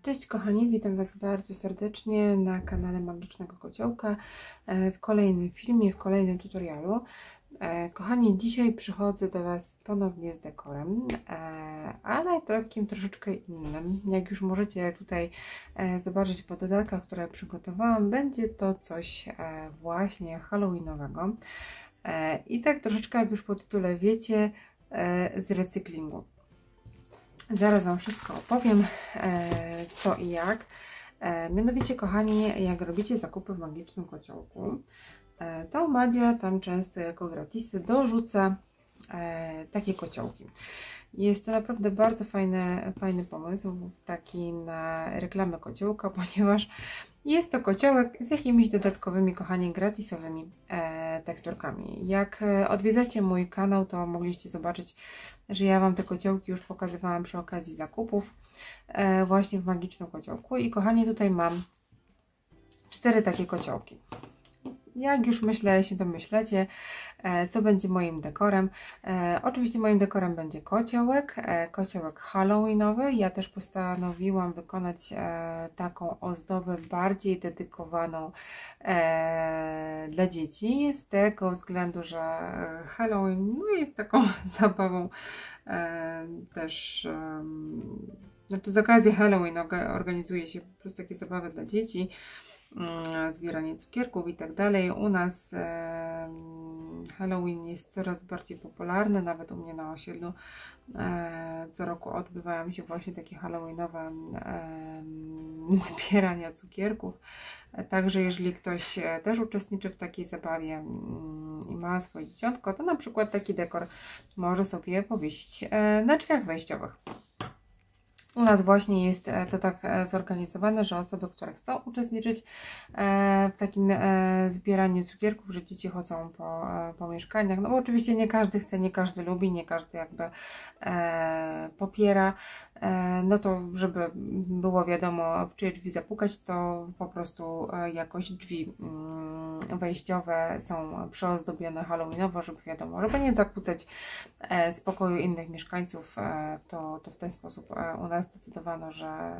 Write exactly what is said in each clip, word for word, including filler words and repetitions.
Cześć kochani, witam Was bardzo serdecznie na kanale Magicznego Kociołka w kolejnym filmie, w kolejnym tutorialu. Kochani, dzisiaj przychodzę do Was ponownie z dekorem, ale takim troszeczkę innym. Jak już możecie tutaj zobaczyć po dodatkach, które przygotowałam, będzie to coś właśnie halloweenowego. I tak troszeczkę, jak już po tytule wiecie, z recyklingu. Zaraz Wam wszystko opowiem, e, co i jak. E, mianowicie, kochani, jak robicie zakupy w Magicznym Kociołku, e, to Madzia tam często jako gratisy dorzuca e, takie kociołki. Jest to naprawdę bardzo fajny, fajny pomysł, taki na reklamę kociołka, ponieważ jest to kociołek z jakimiś dodatkowymi, kochani, gratisowymi e, tekturkami. Jak odwiedzacie mój kanał, to mogliście zobaczyć, że ja Wam te kociołki już pokazywałam przy okazji zakupów e, właśnie w Magicznym Kociołku. I kochani, tutaj mam cztery takie kociołki. Jak już myślę, się domyślacie, e, co będzie moim dekorem. E, oczywiście moim dekorem będzie kociołek, e, kociołek halloweenowy. Ja też postanowiłam wykonać e, taką ozdobę bardziej dedykowaną e, dla dzieci, z tego względu, że Halloween no, jest taką zabawą e, też, e, znaczy z okazji Halloween organizuje się po prostu takie zabawy dla dzieci, zbieranie cukierków i tak dalej. U nas e, Halloween jest coraz bardziej popularny, nawet u mnie na osiedlu e, co roku odbywają się właśnie takie halloweenowe e, zbierania cukierków. E, także jeżeli ktoś też uczestniczy w takiej zabawie mm, i ma swoje dzieciątko, to na przykład taki dekor może sobie powiesić e, na drzwiach wejściowych. U nas właśnie jest to tak zorganizowane, że osoby, które chcą uczestniczyć w takim zbieraniu cukierków, że dzieci chodzą po, po mieszkaniach, no bo oczywiście nie każdy chce, nie każdy lubi, nie każdy jakby popiera, no to żeby było wiadomo, w czyje drzwi zapukać, to po prostu jakoś drzwi wejściowe są przyozdobione halloweenowo, żeby wiadomo, żeby nie zakłócać spokoju innych mieszkańców, to, to w ten sposób u nas zdecydowano, że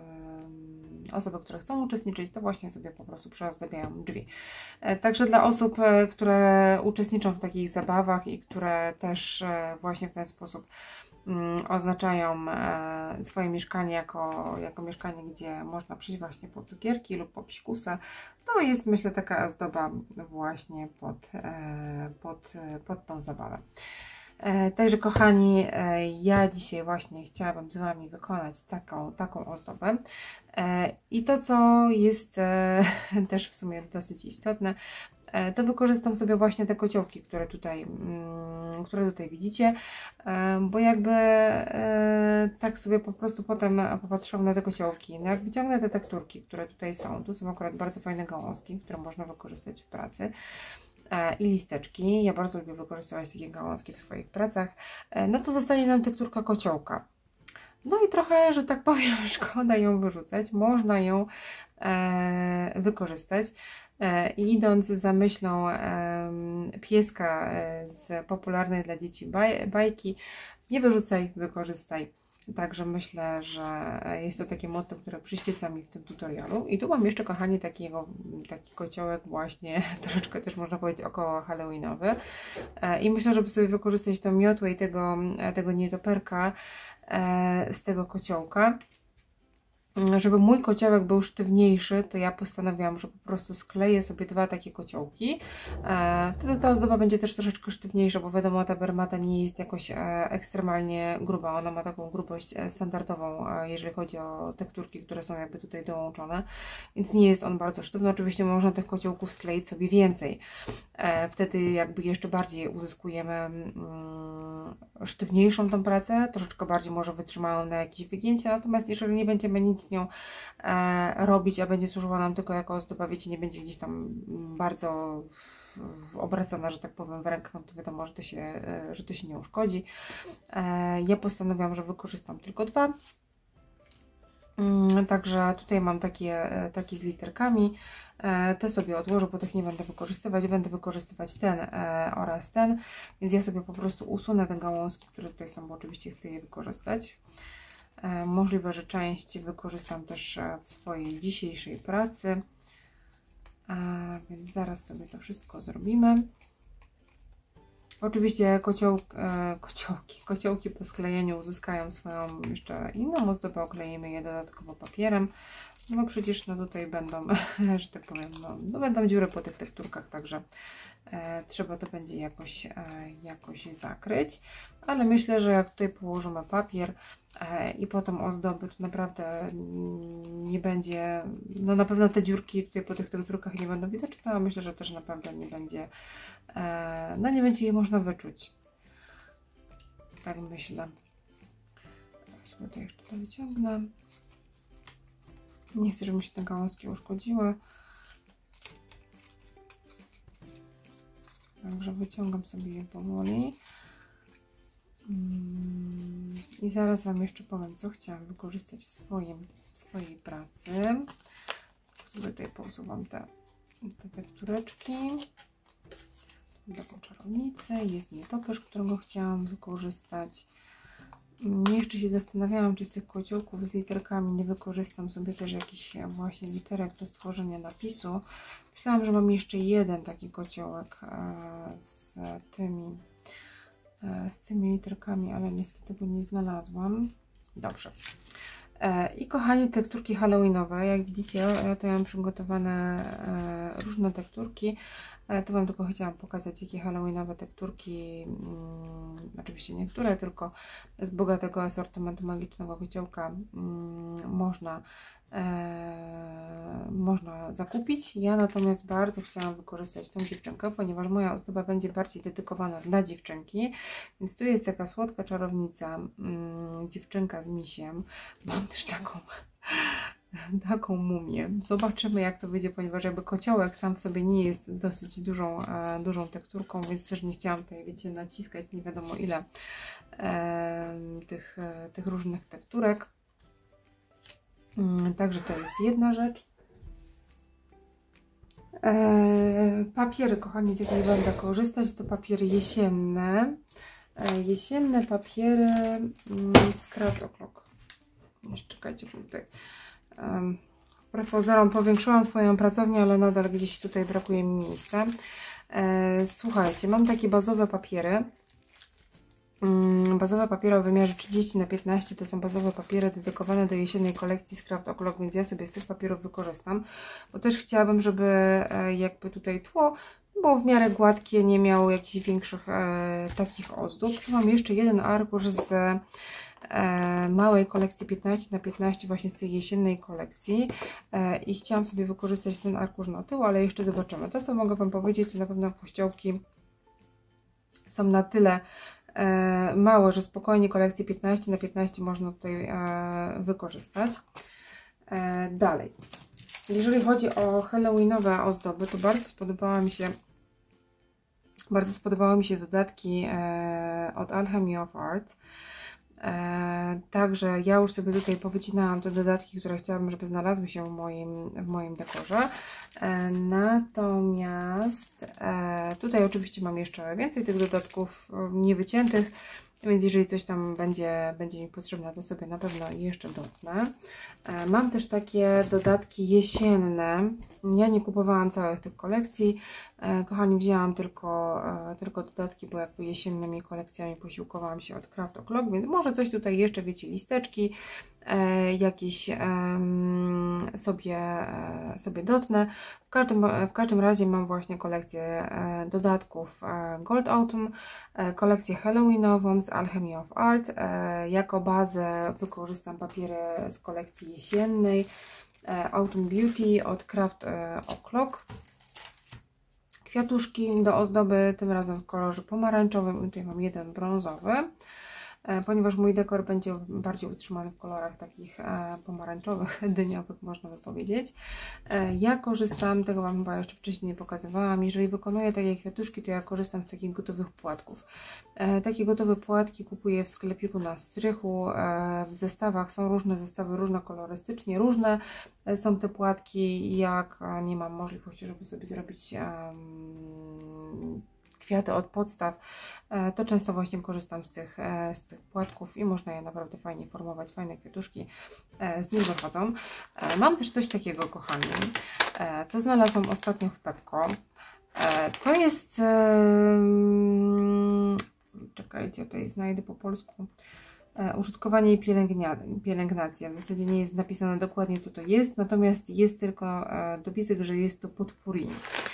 osoby, które chcą uczestniczyć, to właśnie sobie po prostu przyozdabiają drzwi. Także dla osób, które uczestniczą w takich zabawach i które też właśnie w ten sposób oznaczają swoje mieszkanie jako, jako mieszkanie, gdzie można przyjść właśnie po cukierki lub po psikusa, to jest, myślę, taka ozdoba właśnie pod, pod, pod tą zabawę. Także kochani, ja dzisiaj właśnie chciałabym z Wami wykonać taką, taką ozdobę. I to, co jest też w sumie dosyć istotne, to wykorzystam sobie właśnie te kociołki, które tutaj, które tutaj widzicie, bo jakby tak sobie po prostu potem popatrzyłam na te kociołki. No jak wyciągnę te tekturki, które tutaj są, tu są akurat bardzo fajne gałązki, które można wykorzystać w pracy, i listeczki, ja bardzo lubię wykorzystywać takie gałązki w swoich pracach, no to zostanie nam tekturka kociołka. No i trochę, że tak powiem, szkoda ją wyrzucać, można ją e, wykorzystać. E, I idąc za myślą e, pieska z popularnej dla dzieci baj, bajki, nie wyrzucaj, wykorzystaj. Także myślę, że jest to takie motto, które przyświeca mi w tym tutorialu. I tu mam jeszcze, kochani, takiego, taki kociołek właśnie, troszeczkę też można powiedzieć około halloweenowy. I myślę, żeby sobie wykorzystać tą miotłę i tego, tego nietoperka z tego kociołka. Żeby mój kociołek był sztywniejszy, to ja postanowiłam, że po prostu skleję sobie dwa takie kociołki. E, wtedy ta ozdoba będzie też troszeczkę sztywniejsza, bo wiadomo, ta bermata nie jest jakoś e, ekstremalnie gruba. Ona ma taką grubość standardową, e, jeżeli chodzi o tekturki, które są jakby tutaj dołączone. Więc nie jest on bardzo sztywny. Oczywiście można tych kociołków skleić sobie więcej. E, wtedy jakby jeszcze bardziej uzyskujemy mm, sztywniejszą tą pracę, troszeczkę bardziej może wytrzymają na jakieś wygięcia. Natomiast jeżeli nie będziemy nic z nią e, robić, a będzie służyła nam tylko jako ozdoba, wiecie, nie będzie gdzieś tam bardzo obracana, że tak powiem, w rękach, no to wiadomo, że to się, e, że to się nie uszkodzi. E, ja postanowiłam, że wykorzystam tylko dwa. Mm, także tutaj mam takie, takie z literkami. E, te sobie odłożę, bo tych nie będę wykorzystywać. Będę wykorzystywać ten e, oraz ten, więc ja sobie po prostu usunę te gałązki, które tutaj są, bo oczywiście chcę je wykorzystać. Możliwe, że część wykorzystam też w swojej dzisiejszej pracy. A więc zaraz sobie to wszystko zrobimy. Oczywiście kocioł, e, kociołki, kociołki po sklejeniu uzyskają swoją jeszcze inną ozdobę, okleimy je dodatkowo papierem, no bo przecież no tutaj będą, że tak powiem, no, no będą dziury po tych tekturkach, także e, trzeba to będzie jakoś, e, jakoś zakryć, ale myślę, że jak tutaj położymy papier e, i potem ozdoby, to naprawdę nie będzie, no na pewno te dziurki tutaj po tych tekturkach nie będą widoczne, a myślę, że też naprawdę nie będzie, e, no nie będzie je można wyczuć. Tak myślę. Sobie to jeszcze to wyciągnę. Nie chcę, żeby mi się te gałązki uszkodziły. Także wyciągam sobie je powoli. I zaraz Wam jeszcze powiem, co chciałam wykorzystać w, swoim, w swojej pracy. Sobie tutaj pousuwam te, te tektureczki. Taką czarownicę. Jest nietoperz, którego chciałam wykorzystać. Jeszcze się zastanawiałam, czy z tych kociołków z literkami nie wykorzystam sobie też jakichś właśnie literek do stworzenia napisu. Myślałam, że mam jeszcze jeden taki kociołek z tymi, z tymi literkami, ale niestety go nie znalazłam. Dobrze. I kochani, tekturki halloweenowe, jak widzicie, to ja mam przygotowane różne tekturki. Tu Wam tylko chciałam pokazać, jakie halloweenowe tekturki, um, oczywiście niektóre, tylko z bogatego asortymentu magicznego kociołka um, można, e, można zakupić. Ja natomiast bardzo chciałam wykorzystać tą dziewczynkę, ponieważ moja ozdoba będzie bardziej dedykowana dla dziewczynki, więc tu jest taka słodka czarownica, um, dziewczynka z misiem. Mam też taką taką mumię. Zobaczymy, jak to wyjdzie, ponieważ jakby kociołek sam w sobie nie jest dosyć dużą, e, dużą tekturką, więc też nie chciałam tutaj, wiecie, naciskać nie wiadomo ile e, tych, e, tych różnych tekturek. Mm, także to jest jedna rzecz. E, papiery, kochani, z jakich będę korzystać, to papiery jesienne. E, jesienne papiery mm, z Craft O'Clock. Jeszcze czekajcie, tutaj. Um, wbrew pozorom powiększyłam swoją pracownię, ale nadal gdzieś tutaj brakuje mi miejsca. E, słuchajcie, mam takie bazowe papiery. Um, bazowe papiery o wymiarze trzydzieści na piętnaście to są bazowe papiery dedykowane do jesiennej kolekcji z Craft O'Clock, więc ja sobie z tych papierów wykorzystam, bo też chciałabym, żeby e, jakby tutaj tło było w miarę gładkie, nie miało jakichś większych e, takich ozdób. Tu mam jeszcze jeden arkusz z E, małej kolekcji piętnaście na piętnaście, właśnie z tej jesiennej kolekcji e, i chciałam sobie wykorzystać ten arkusz na tył, ale jeszcze zobaczymy. To, co mogę Wam powiedzieć, to na pewno kościołki są na tyle e, małe, że spokojnie kolekcję piętnaście na piętnaście można tutaj e, wykorzystać. E, dalej, jeżeli chodzi o halloweenowe ozdoby, to bardzo spodobała mi się bardzo spodobały mi się dodatki e, od Alchemy of Art. E, także ja już sobie tutaj powycinałam te dodatki, które chciałabym, żeby znalazły się w moim, w moim dekorze. E, natomiast e, tutaj oczywiście mam jeszcze więcej tych dodatków e, niewyciętych, więc jeżeli coś tam będzie, będzie mi potrzebne, to sobie na pewno jeszcze dotnę. E, mam też takie dodatki jesienne. Ja nie kupowałam całych tych kolekcji. E, kochani, wzięłam tylko, e, tylko dodatki, bo jakby jesiennymi kolekcjami posiłkowałam się od Craft O'Clock, więc może coś tutaj jeszcze, wiecie, listeczki e, jakieś e, sobie, e, sobie dotnę. W każdym, w każdym razie mam właśnie kolekcję e, dodatków e, Gold Autumn, e, kolekcję Halloweenową z Alchemy of Art. E, jako bazę wykorzystam papiery z kolekcji jesiennej e, Autumn Beauty od Craft e, O'Clock. Kwiatuszki do ozdoby, tym razem w kolorze pomarańczowym. Tutaj mam jeden brązowy, e, ponieważ mój dekor będzie bardziej utrzymany w kolorach takich e, pomarańczowych, dyniowych, można by powiedzieć. E, ja korzystam, tego Wam chyba jeszcze wcześniej nie pokazywałam, jeżeli wykonuję takie kwiatuszki, to ja korzystam z takich gotowych płatków. E, takie gotowe płatki kupuję w sklepiku na strychu, e, w zestawach są różne zestawy, różne kolorystycznie, różne e, są te płatki. Jak nie mam możliwości, żeby sobie zrobić um, kwiaty od podstaw, to często właśnie korzystam z tych, z tych płatków i można je naprawdę fajnie formować, fajne kwiatuszki z nich wychodzą. Mam też coś takiego, kochani, co znalazłam ostatnio w Pepco. To jest, czekajcie, tutaj znajdę po polsku, użytkowanie i pielęgnacja. W zasadzie nie jest napisane dokładnie, co to jest, natomiast jest tylko dopisek, że jest to potpourri.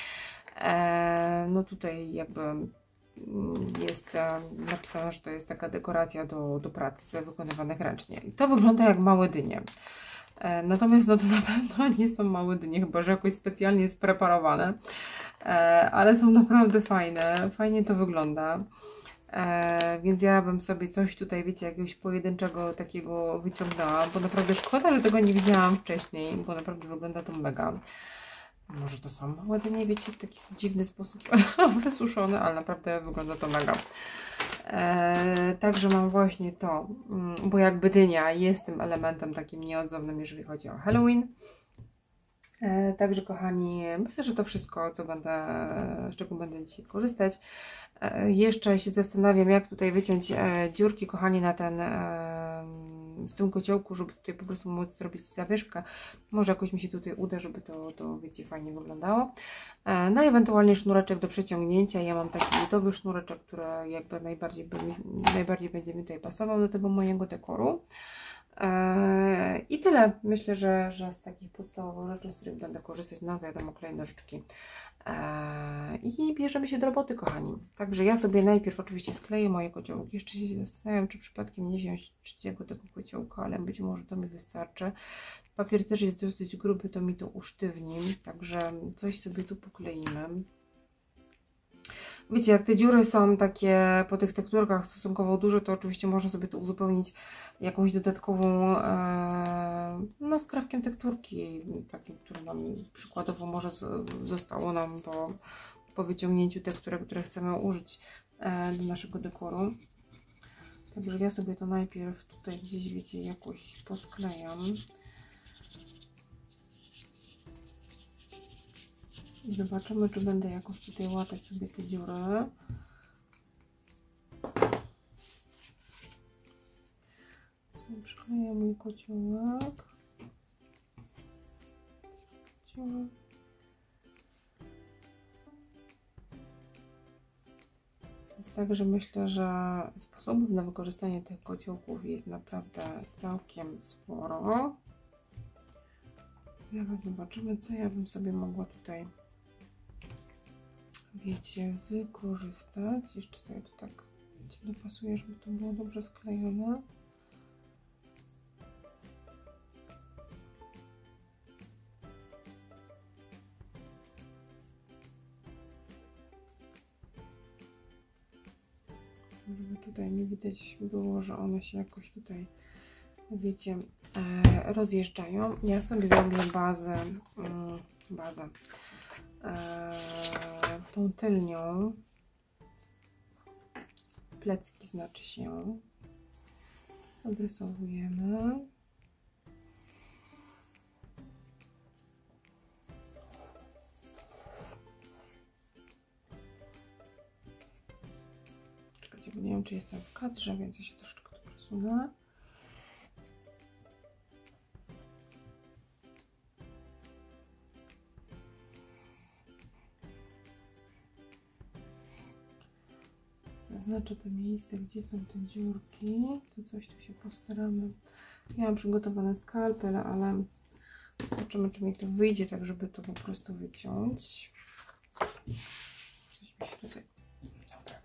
No tutaj jakby jest napisane, że to jest taka dekoracja do, do prac wykonywanych ręcznie. I to wygląda jak małe dynie. Natomiast no to na pewno nie są małe dynie, chyba że jakoś specjalnie spreparowane. Ale są naprawdę fajne. Fajnie to wygląda. Więc ja bym sobie coś tutaj, wiecie, jakiegoś pojedynczego takiego wyciągnęła, bo naprawdę szkoda, że tego nie widziałam wcześniej, bo naprawdę wygląda to mega. Może to są małe dynie, wiecie, w taki dziwny sposób wysuszone, ale naprawdę wygląda to mega. Eee, także mam właśnie to, bo jakby dynia jest tym elementem takim nieodzownym, jeżeli chodzi o Halloween. Eee, także kochani, myślę, że to wszystko, co będę, z czego będę dzisiaj korzystać. Eee, jeszcze się zastanawiam, jak tutaj wyciąć e, dziurki, kochani, na ten e, w tym kociołku, żeby tutaj po prostu móc zrobić zawieszkę. Może jakoś mi się tutaj uda, żeby to, to wiecie, fajnie wyglądało. E, no i ewentualnie sznureczek do przeciągnięcia. Ja mam taki ludowy sznureczek, który jakby najbardziej, by mi, najbardziej będzie mi tutaj pasował do tego mojego dekoru. E, I tyle. Myślę, że, że z takich podstawowych rzeczy, z których będę korzystać, no wiadomo, klej, nożyczki. I bierzemy się do roboty, kochani. Także ja sobie najpierw oczywiście skleję moje kociołki. Jeszcze się zastanawiam, czy przypadkiem nie wziąć trzeciego tego kociołka, ale być może to mi wystarczy. Papier też jest dosyć gruby, to mi to usztywni. Także coś sobie tu pokleimy. Wiecie, jak te dziury są takie po tych tekturkach stosunkowo duże, to oczywiście można sobie to uzupełnić jakąś dodatkową e, no, skrawkiem tekturki, takim, który nam przykładowo może z, zostało nam po, po wyciągnięciu tekturek, które chcemy użyć e, do naszego dekoru. Także ja sobie to najpierw tutaj gdzieś, wiecie, jakoś posklejam. I zobaczymy, czy będę jakoś tutaj łatać sobie te dziury. Przykleję mój kociołek. Kociołek. Jest tak, że myślę, że sposobów na wykorzystanie tych kociołków jest naprawdę całkiem sporo. Zaraz zobaczymy, co ja bym sobie mogła tutaj, wiecie, wykorzystać. Jeszcze sobie to tak dopasuję, żeby to było dobrze sklejone. Żeby tutaj nie widać było, że one się jakoś tutaj, wiecie, e, rozjeżdżają. Ja sobie zrobię bazę, mm, bazę e, tą tylnią, plecki znaczy się, obrysowujemy. Czekajcie, bo nie wiem, czy jestem w kadrze, więc ja się troszeczkę tu przesunę. Zaznaczę to miejsce, gdzie są te dziurki. To coś tu się postaramy. Ja mam przygotowany skalpel, ale zobaczymy, czy mi to wyjdzie, tak żeby to po prostu wyciąć. Coś mi się tutaj... Dobra.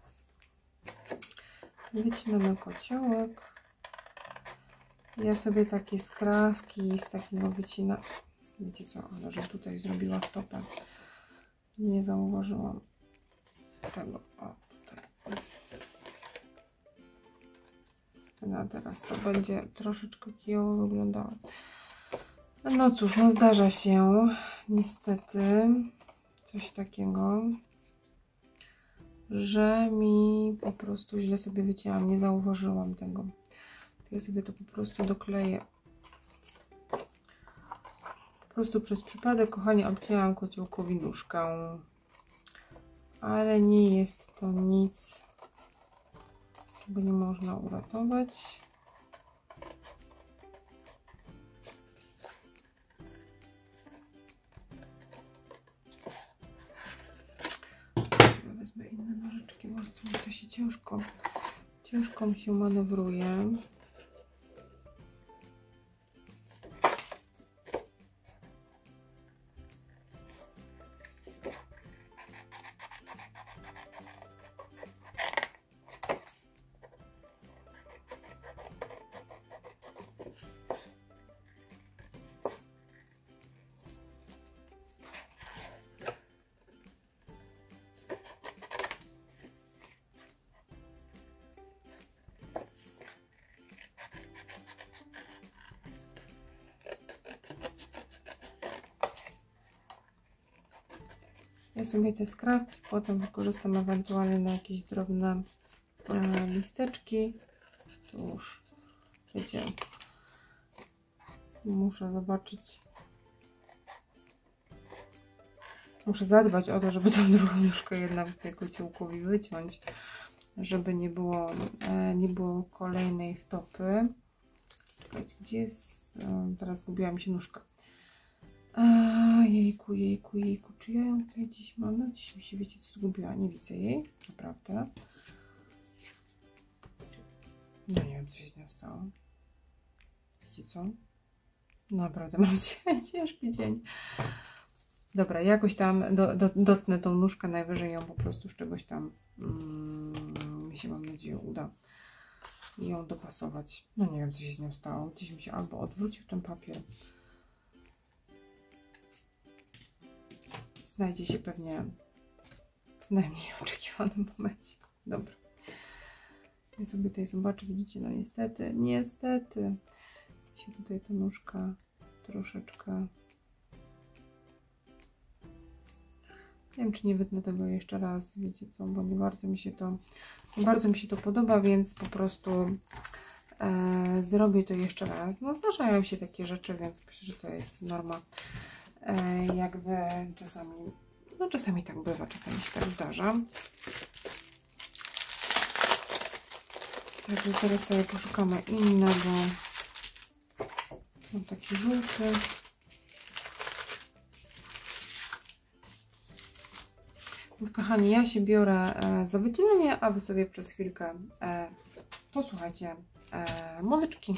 Wycinamy kociołek. Ja sobie takie skrawki z takiego wycina... Wiecie co, ale że tutaj zrobiła topę. Nie zauważyłam tego. O, tutaj. No teraz to będzie troszeczkę kijowo wyglądało. No cóż, no zdarza się niestety coś takiego, że mi po prostu źle sobie wycięłam, nie zauważyłam tego. Ja sobie to po prostu dokleję. Po prostu przez przypadek, kochani, obcięłam kociołkowi nóżkę. ale nie jest to nic, czego nie można uratować. Wezmę inne nożyczki, bo to się ciężko, ciężko mi się manewruje. Ja sobie te skrawki potem wykorzystam ewentualnie na jakieś drobne e, listeczki. To już, wiecie, muszę zobaczyć. Muszę zadbać o to, żeby tą drugą nóżkę jednak tutaj kociołkowi wyciąć, żeby nie było, e, nie było kolejnej wtopy. Czekajcie, gdzie jest? E, teraz zgubiła mi się nóżka. A, jejku, jejku, jejku, czy ja ją tutaj dziś mam? No dziś mi się, wiecie co, zgubiła, nie widzę jej, naprawdę. No nie wiem, co się z nią stało. Wiecie co? Naprawdę mam ciężki dzień. Dobra, jakoś tam do, do, dotnę tą nóżkę, najwyżej ją po prostu z czegoś tam mm, mi się, mam nadzieję, uda ją dopasować. No nie wiem, co się z nią stało. Gdzieś mi się albo odwrócił ten papier. Znajdzie się pewnie w najmniej oczekiwanym momencie. Dobra. Ja sobie tutaj zobaczę, widzicie, no niestety, niestety się tutaj ta nóżka troszeczkę... Nie wiem, czy nie wytnę tego jeszcze raz, wiecie co, bo nie bardzo mi się to, nie bardzo mi się to podoba, więc po prostu e, zrobię to jeszcze raz. No zdarzają się takie rzeczy, więc myślę, że to jest norma. E, jakby czasami, no czasami tak bywa, czasami się tak zdarza. Także teraz sobie poszukamy innego. Mam taki żółty. Więc kochani, ja się biorę e, za wycinanie, a wy sobie przez chwilkę e, posłuchajcie e, muzyczki.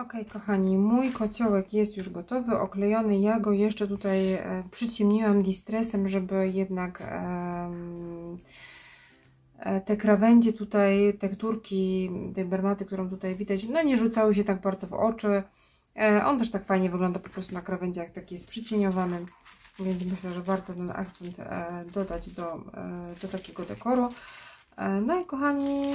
Ok, kochani, mój kociołek jest już gotowy, oklejony. Ja go jeszcze tutaj e, przyciemniłam distressem, żeby jednak e, e, te krawędzie tutaj, tekturki tej bermaty, którą tutaj widać, no nie rzucały się tak bardzo w oczy. E, on też tak fajnie wygląda po prostu na krawędziach, taki jest przycieniowany, więc myślę, że warto ten akcent e, dodać do, e, do takiego dekoru. E, no i kochani,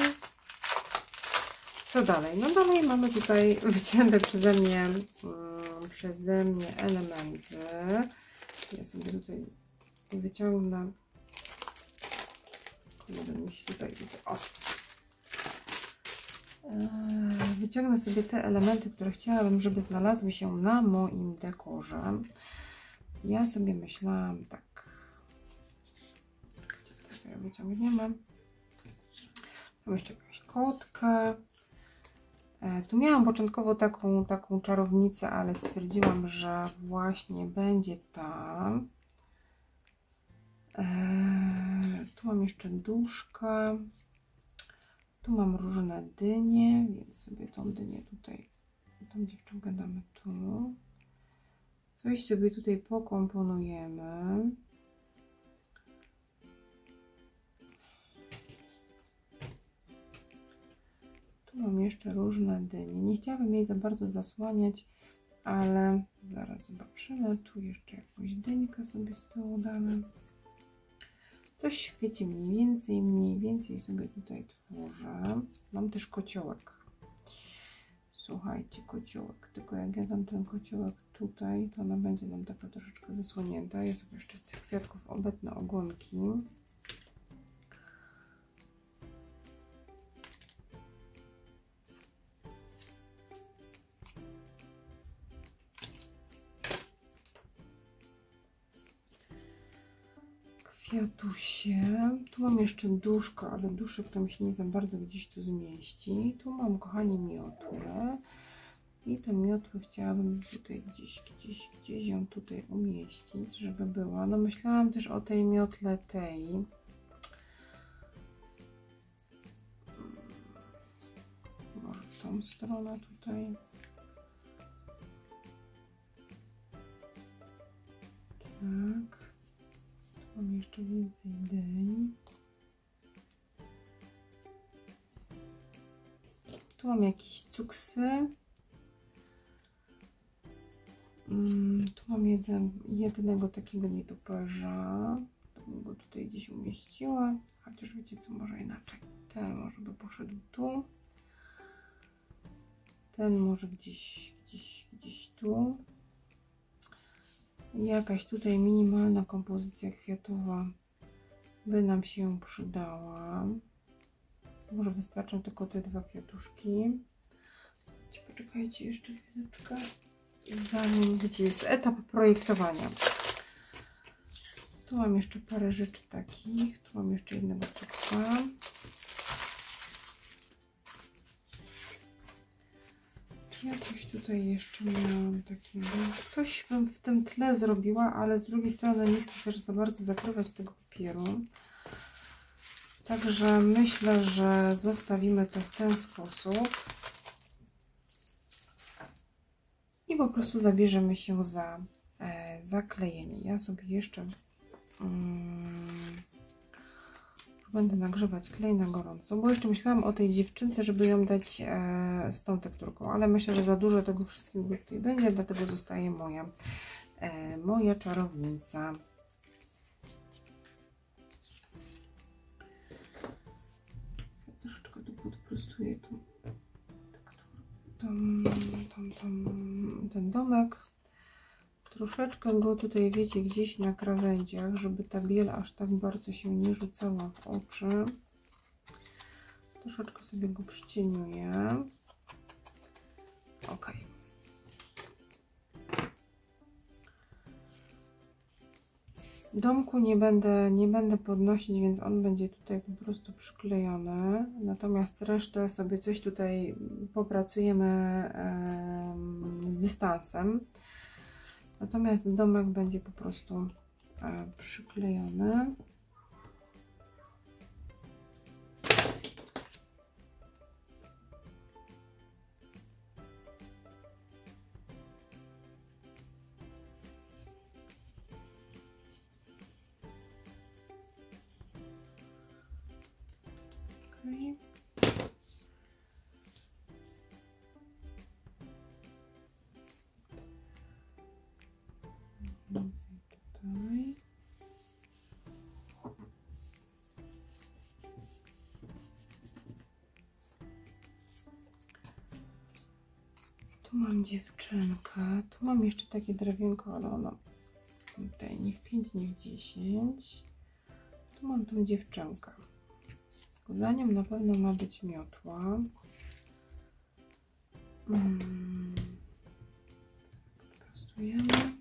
co dalej? No dalej mamy tutaj wycięte przeze mnie, um, przeze mnie elementy. Ja sobie tutaj wyciągnę. Kurde, mi się tutaj widzę. O. Eee, wyciągnę sobie te elementy, które chciałabym, żeby znalazły się na moim dekorze. Ja sobie myślałam tak. Gdzie sobie wyciągniemy? Mam jeszcze jakąś kotkę. Tu miałam początkowo taką, taką czarownicę, ale stwierdziłam, że właśnie będzie ta. Eee, tu mam jeszcze duszkę. Tu mam różne dynie, więc sobie tą dynię tutaj, tą dziewczynkę damy tu. Coś sobie tutaj pokomponujemy. Mam jeszcze różne dynie. Nie chciałabym jej za bardzo zasłaniać, ale zaraz zobaczymy. Tu jeszcze jakąś dyńkę sobie z tyłu damy. Coś świeci mniej więcej, mniej więcej sobie tutaj tworzę. Mam też kociołek. Słuchajcie, kociołek. Tylko jak ja dam ten kociołek tutaj, to ona będzie nam taka troszeczkę zasłonięta. Ja sobie jeszcze z tych kwiatków obetnę ogonki. Kwiatusie. Tu mam jeszcze duszko, ale duszek to mi się nie za bardzo gdzieś tu zmieści. Tu mam, kochani, miotłę. I tę miotłę chciałabym tutaj gdzieś, gdzieś, gdzieś ją tutaj umieścić, żeby była. No myślałam też o tej miotle tej. Może w tą stronę tutaj. Tak. Mam jeszcze więcej dyń. Tu mam jakieś cuksy. Mm, tu mam jeden, jednego takiego nietoperza. To bym go tutaj gdzieś umieściła. Chociaż wiecie co, może inaczej. Ten może by poszedł tu. Ten może gdzieś, gdzieś, gdzieś tu. Jakaś tutaj minimalna kompozycja kwiatowa by nam się przydała. Może wystarczą tylko te dwa kwiatuszki. Poczekajcie jeszcze chwileczkę. Zanim, wiecie, jest etap projektowania. Tu mam jeszcze parę rzeczy takich. Tu mam jeszcze jednego cuksa. Jakoś tutaj jeszcze miałam takiego. Coś bym w tym tle zrobiła, ale z drugiej strony nie chcę też za bardzo zakrywać tego papieru. Także myślę, że zostawimy to w ten sposób. I po prostu zabierzemy się za e, zaklejenie. Ja sobie jeszcze um, będę nagrzewać klej na gorąco, bo jeszcze myślałam o tej dziewczynce, żeby ją dać e, z tą tekturką, ale myślę, że za dużo tego wszystkiego tutaj będzie, dlatego zostaje moja, e, moja czarownica. Ja troszeczkę tu podprostuję tu, tam, tam, tam, ten domek. Troszeczkę go tutaj, wiecie, gdzieś na krawędziach, żeby ta biel aż tak bardzo się nie rzucała w oczy. Troszeczkę sobie go przycieniuję. Ok. Domku nie będę, nie będę podnosić, więc on będzie tutaj po prostu przyklejony. Natomiast resztę sobie coś tutaj popracujemy em, z dystansem. Natomiast domek będzie po prostu e, przyklejony. Okay. Więcej tutaj. Tu mam dziewczynkę, tu mam jeszcze takie drewienko, ale ono tutaj nie w pięć, nie w dziesięć. Tu mam tą dziewczynkę. Za nią na pewno ma być miotła. Hmm. Podprostujemy.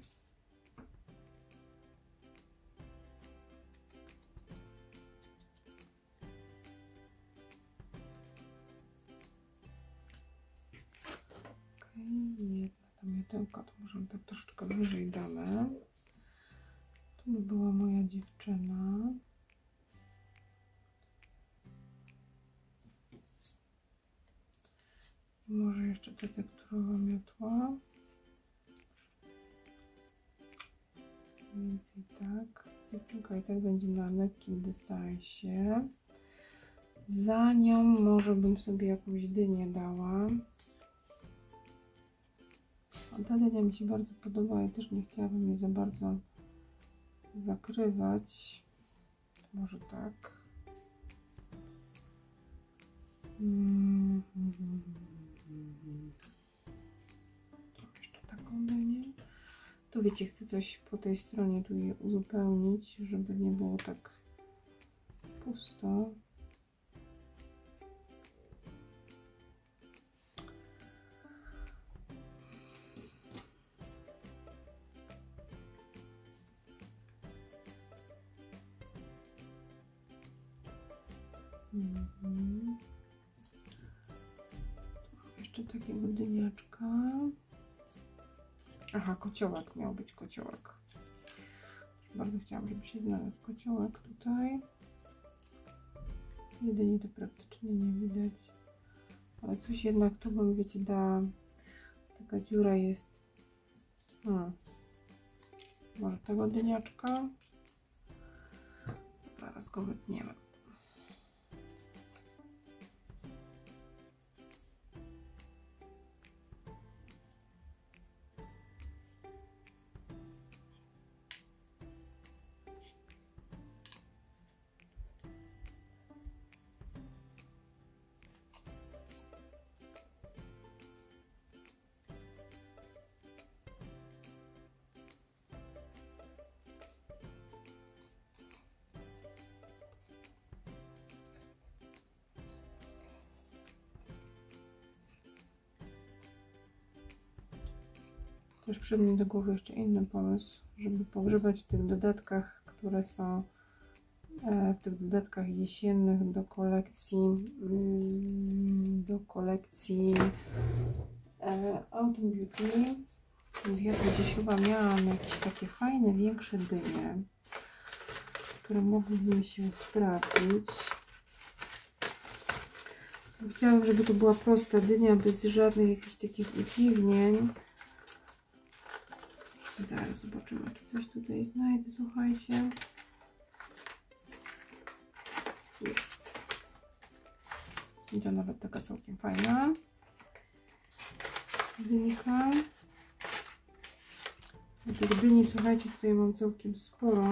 Jedna ta miotełka, to może tak troszeczkę wyżej damy. Tu by była moja dziewczyna. I może jeszcze ta tekturowa miotła. Więc i tak. Dziewczynka i tak będzie na lekkim dystansie. Za nią może bym sobie jakąś dynię dała. A ta dynia mi się bardzo podoba i też nie chciałabym jej za bardzo zakrywać. Może tak. Mm -hmm. Tu jeszcze taką dynię. Tu wiecie, chcę coś po tej stronie tu je uzupełnić, żeby nie było tak pusto. Mhm. Jeszcze takiego dyniaczka. Aha, kociołek miał być kociołek. Bardzo chciałam, żeby się znalazł kociołek tutaj. Jedynie to praktycznie nie widać. Ale coś jednak tu bym, wiecie, da. Taka dziura jest. Hmm. Może tego dyniaczka? Zaraz go wytniemy. Też przyszedł mi do głowy jeszcze inny pomysł, żeby pogrzebać w tych dodatkach, które są w tych dodatkach jesiennych do kolekcji do kolekcji Autumn Beauty. Więc ja tu gdzieś chyba miałam jakieś takie fajne, większe dynie, które mogłyby mi się sprawdzić. Chciałam, żeby to była prosta dynia, bez żadnych jakichś takich udziwnień. Zaraz zobaczymy, czy coś tutaj znajdę, słuchajcie. Jest. I to nawet taka całkiem fajna dynka. Tych dyni, słuchajcie, tutaj mam całkiem sporo.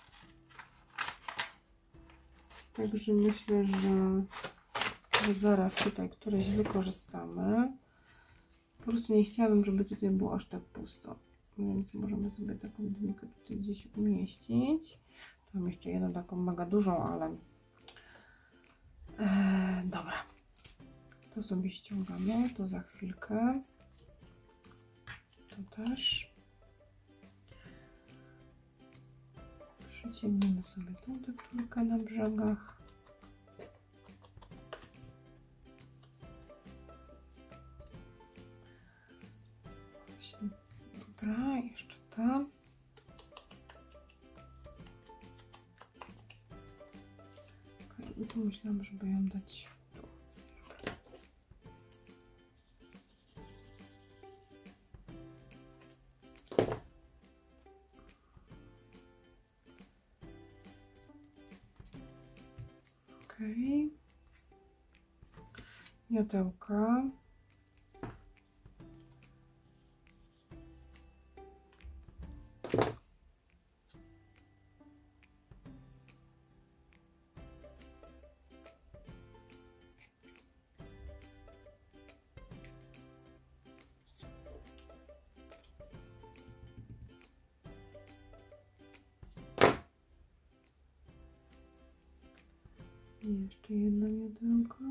Także myślę, że, że zaraz tutaj któreś wykorzystamy. Po prostu nie chciałabym, żeby tutaj było aż tak pusto. Więc możemy sobie taką dynkę tutaj gdzieś umieścić. Tu mam jeszcze jedną taką mega dużą, ale eee, dobra. To sobie ściągamy, to za chwilkę. To też. Przyciągniemy sobie tą tekturkę na brzegach. Właśnie. Dobra, jeszcze ta. Okay, i tu myślałam, żeby ją dać tu. Okay. miotełka. I jeszcze jedna miotełka.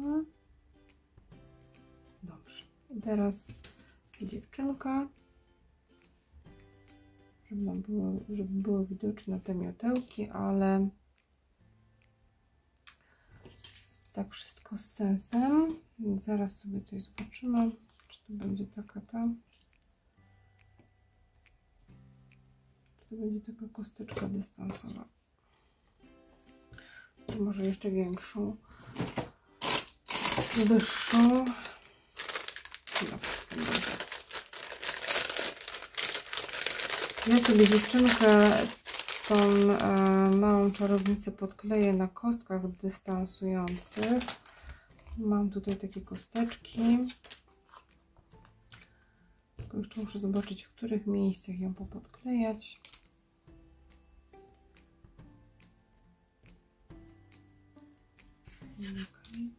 Dobrze. I teraz dziewczynka, żeby, nam było, żeby były widoczne te miotełki, ale tak wszystko z sensem. Zaraz sobie tutaj zobaczymy, czy to będzie taka ta, czy to będzie taka kosteczka dystansowa. Może jeszcze większą, wyższą. Ja sobie dziewczynkę, tą e, małą czarownicę podkleję na kostkach dystansujących. Mam tutaj takie kosteczki. Tylko jeszcze muszę zobaczyć, w których miejscach ją popodklejać. Okay.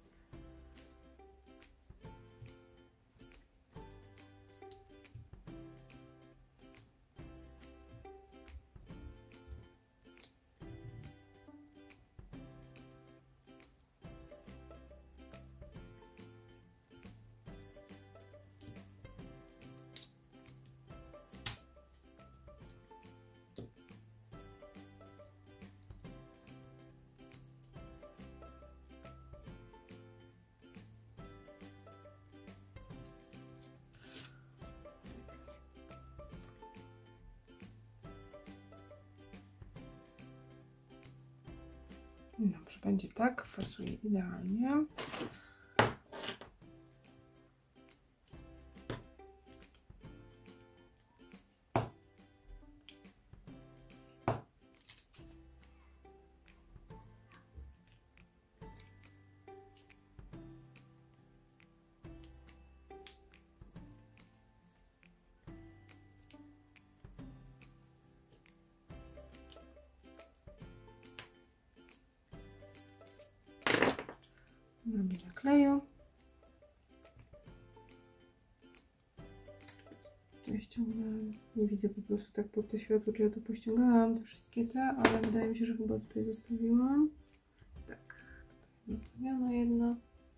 Dobrze, będzie tak, pasuje idealnie. Robię na kleju. Tutaj ściągnęłam. Nie widzę po prostu tak pod to światło, czy ja to pościągałam, te wszystkie te, ale wydaje mi się, że chyba tutaj zostawiłam. Tak, tutaj zostawiona jedna.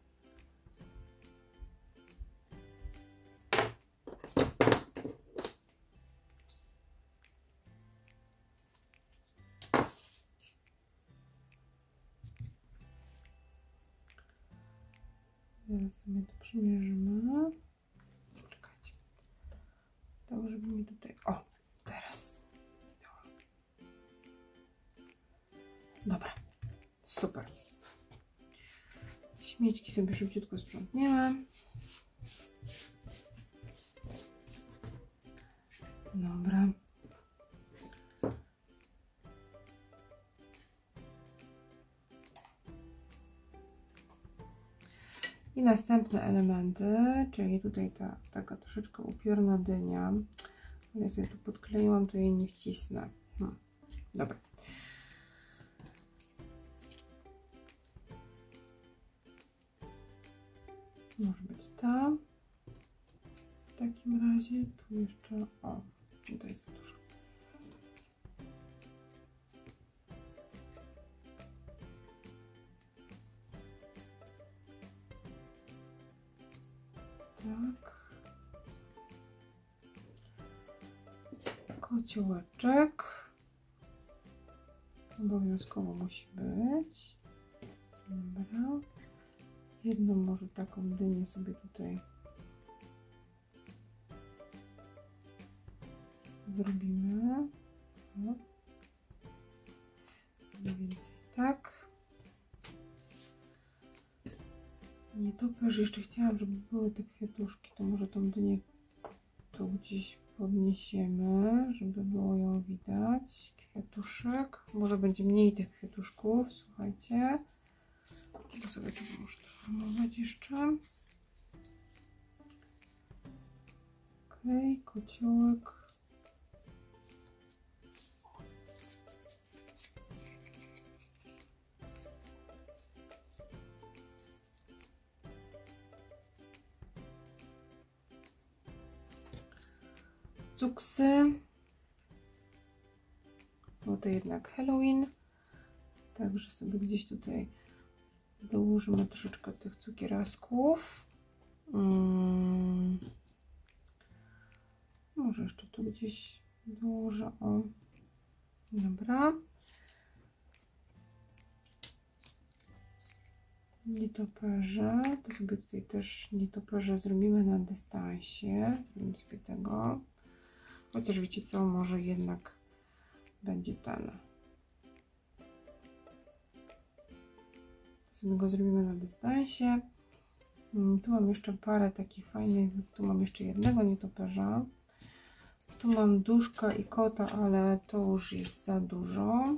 Teraz sobie to przymierzymy. Czekajcie. Tak, żeby mi tutaj... O! Teraz. Dobra. Super. Śmieci sobie szybciutko sprzątniemy. Dobra. I następne elementy, czyli tutaj ta taka troszeczkę upiorna dynia. Ja sobie tu podkleiłam, to jej nie wcisnę. Hmm. Dobra. Może być ta. W takim razie tu jeszcze, o, tutaj jest za dużo. Tak. Kociołeczek. Obowiązkowo musi być. Dobra. Jedną może taką dynię sobie tutaj zrobimy. O. Mniej więcej tak. Nie topesz, jeszcze chciałam, żeby były te kwiatuszki, to może tą dynię tu gdzieś podniesiemy, żeby było ją widać. Kwiatuszek, może będzie mniej tych kwiatuszków, słuchajcie. To sobie tu muszę to formować. pokazać jeszcze. Okej, kociołek. Cuksy. Bo to jednak Halloween. Także sobie gdzieś tutaj dołożymy troszeczkę tych cukierasków. Hmm. Może jeszcze tu gdzieś dołożę. O. Dobra. Nietoperze. To sobie tutaj też nietoperze zrobimy na dystansie. Zrobimy sobie tego. Chociaż wiecie co, może jednak będzie ten. To sobie go zrobimy na dystansie. Tu mam jeszcze parę takich fajnych. Tu mam jeszcze jednego nietoperza. Tu mam duszka i kota, ale to już jest za dużo.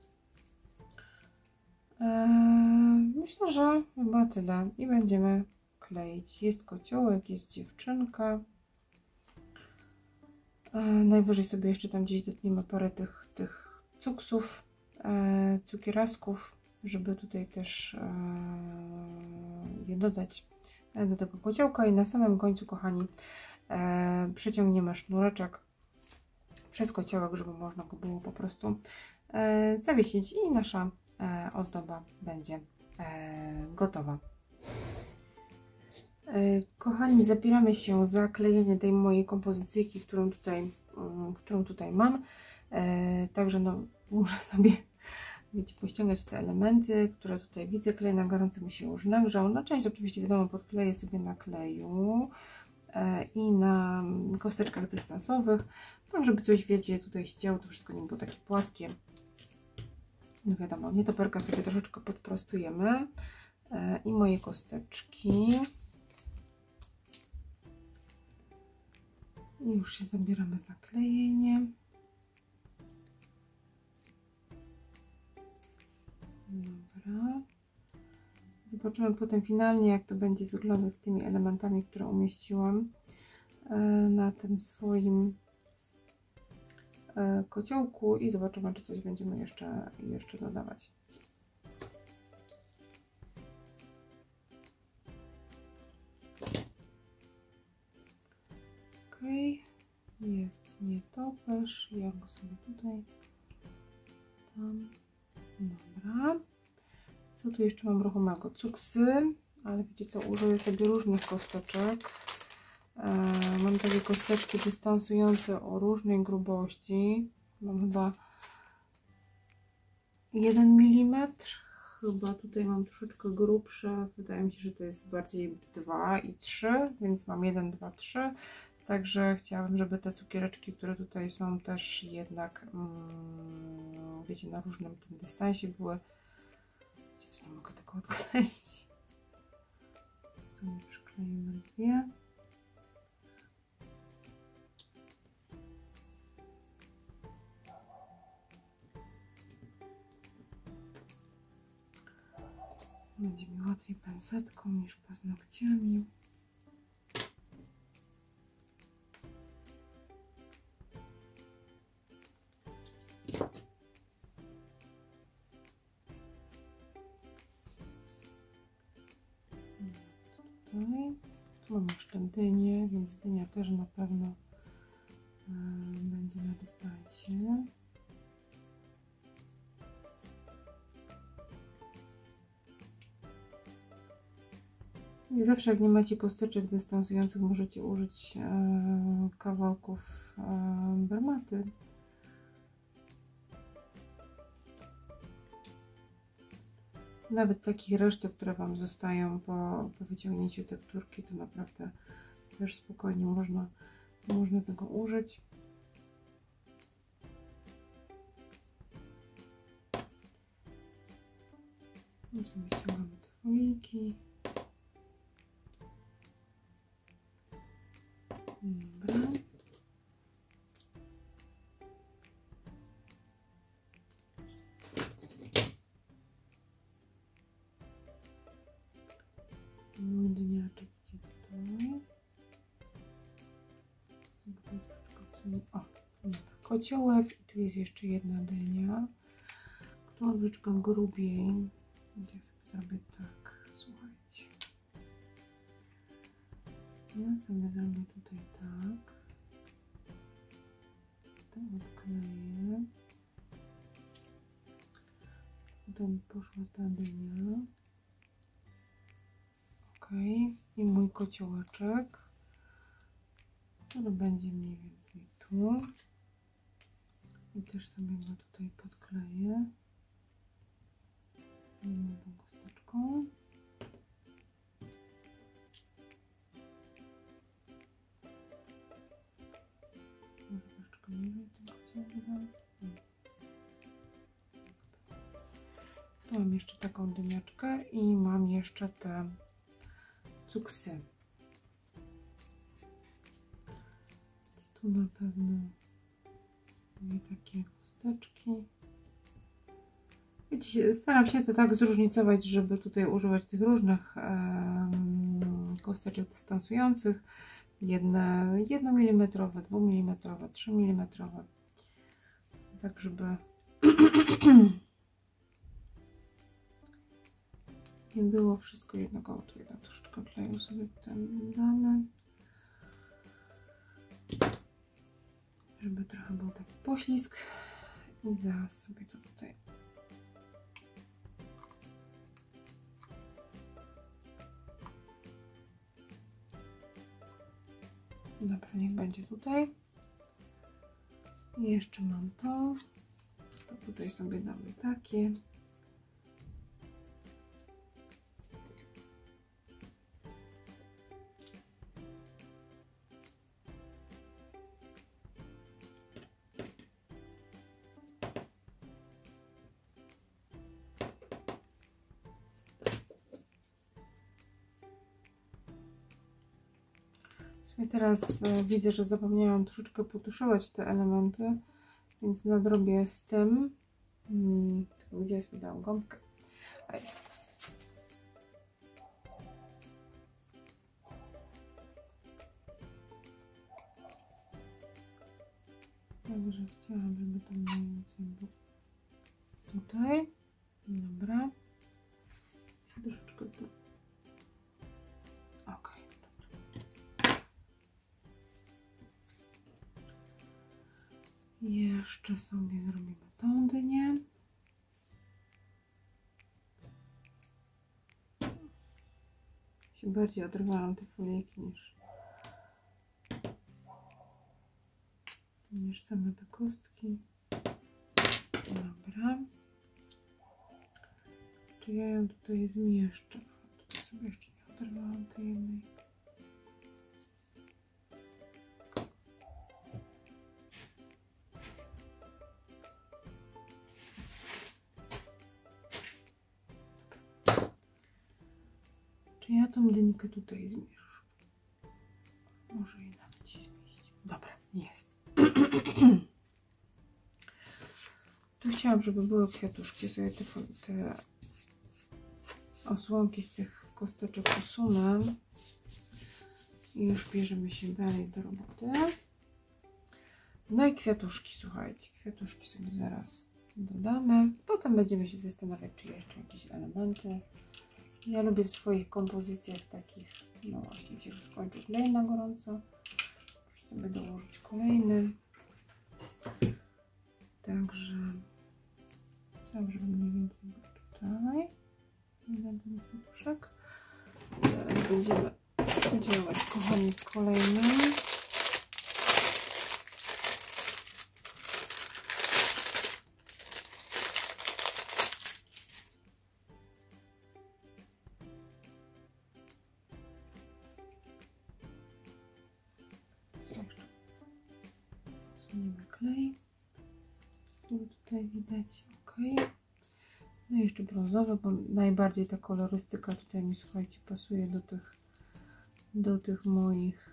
Eee, myślę, że chyba tyle. I będziemy kleić. Jest kociołek, jest dziewczynka. Eee, najwyżej sobie jeszcze tam gdzieś dotniemy parę tych, tych cuksów, eee, cukierasków, żeby tutaj też eee, je dodać do tego kociołka. I na samym końcu, kochani, eee, przeciągniemy sznureczek przez kociołek, żeby można go było po prostu eee, zawiesić i nasza E, ozdoba będzie e, gotowa. E, kochani, zabieramy się za klejenie tej mojej kompozycyjki, którą tutaj, um, którą tutaj mam. E, także no, muszę sobie, wiecie, pościągać te elementy, które tutaj widzę. Klej na gorąco mi się już nagrzał. Na część oczywiście, wiadomo, podkleję sobie na kleju e, i na kosteczkach dystansowych, tak żeby coś, wiecie, tutaj się działo, to wszystko nie było takie płaskie. No wiadomo, nietoperka sobie troszeczkę podprostujemy e, i moje kosteczki. I już się zabieramy za klejenie. Dobra. Zobaczymy potem finalnie, jak to będzie wyglądać z tymi elementami, które umieściłam e, na tym swoim kociołku i zobaczymy, czy coś będziemy jeszcze, jeszcze dodawać. Ok, jest nietoperz, ja go sobie tutaj tam. Dobra. Co tu jeszcze mam ruchomego? Cuksy, ale wiecie co, użyję sobie różnych kosteczek. Mam takie kosteczki dystansujące o różnej grubości. Mam chyba jeden milimetr. Chyba tutaj mam troszeczkę grubsze. Wydaje mi się, że to jest bardziej dwa i trzy, więc mam jeden, dwa, trzy. Także chciałabym, żeby te cukiereczki, które tutaj są, też jednak, mm, wiecie, na różnym tym dystansie były. Wiecie co, nie mogę tego odkleić. Sobie przykleimy dwie. Będzie mi łatwiej pensetką niż paznokciami. Tutaj. Tu mam jeszcze dynię, więc dynia też na pewno yy, będzie na dystansie. I zawsze, jak nie macie kosteczek dystansujących, możecie użyć e, kawałków e, bermaty. Nawet takich resztek, które Wam zostają po, po wyciągnięciu tekturki, to naprawdę też spokojnie można, można tego użyć. I sobie ściągamy te foliki. Dobra. Mój dyniaczek idzie tutaj. O, kociołek i tu jest jeszcze jedna dynia, którą troszeczkę grubiej. Ja sobie zrobię tak, słuchajcie. Ja sobie zrobię tutaj tak. To odkleję. Potem poszła ta dynia. Ok. I mój kociołeczek, który będzie mniej więcej tu. I też sobie go tutaj podkleję. Jedną tą kosteczką. Może troszeczkę niżej ten kociołek dam. Tu mam jeszcze taką dyniaczkę i mam jeszcze te cuksy. Więc tu na pewno dwie takie kosteczki. Widzicie, staram się to tak zróżnicować, żeby tutaj używać tych różnych um, kosteczek dystansujących. Jedne jednomilimetrowe, dwumilimetrowe, trzymilimetrowe. Tak, żeby nie było wszystko jednego. Tu jednak troszeczkę kleju sobie ten damy. Żeby trochę był taki poślizg. I zaraz sobie to tutaj dobra, niech będzie tutaj. I jeszcze mam to. To tutaj sobie damy takie. I teraz e, widzę, że zapomniałam troszeczkę potuszować te elementy, więc nadrobię z tym. Hmm, tylko gdzie jest, mi dałam gąbkę? A jest. Także chciałam, żeby to mniej więcej było tutaj. Dobra. Troszeczkę tu. Ok. Jeszcze sobie zrobimy tą dynię. Się bardziej oderwałam te foliki niż, niż same te kostki. Dobra. Czy ja ją tutaj zmieszczę? Tutaj sobie jeszcze nie oderwałam tej jednej. Czy ja tą dynkę tutaj zmieszczę? Może i nawet się zmieści. Dobra, jest. Tu chciałam, żeby były kwiatuszki. Sobie te, te osłonki z tych kosteczek usunę. I już bierzemy się dalej do roboty. No i kwiatuszki, słuchajcie. Kwiatuszki sobie zaraz dodamy. Potem będziemy się zastanawiać, czy jeszcze jakieś elementy. Ja lubię w swoich kompozycjach takich, no właśnie mi się skończył klej na gorąco. Muszę sobie dołożyć kolejny. Także chciałam, żeby mniej więcej był tutaj. Jeden ten kwiatuszek. Zaraz będziemy działać, kochani, z kolejnym. Zasuniemy klej. Tu tutaj widać, ok. No i jeszcze brązowe, bo najbardziej ta kolorystyka tutaj mi, słuchajcie, pasuje do tych, do tych moich